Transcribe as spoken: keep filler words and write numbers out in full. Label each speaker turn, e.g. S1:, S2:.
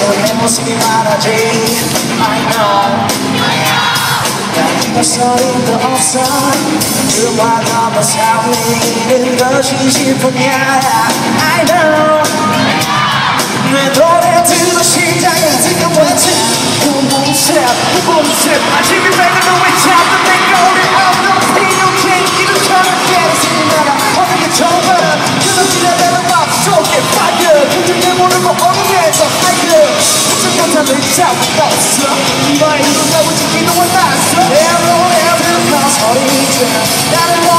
S1: 내 모습이 말하지 I know 난 이거 소리도 없어 그와 너무 설레는 것이 슬프냐 I know 내 노래 들어 심장이 지금 외치 붐붐셋 붐붐셋 아침이 밝은 너의 잡는 내 거리 없는 필요 king 이름처럼 깨진 나라 어떻게 정말 그렇지는 내가 맘속에 fire 그들을 모르고 어둠에서 hide 순간탄을 잡고 없어 너의 눈을 나고 지키는 원났어 Every every so리쳐 나를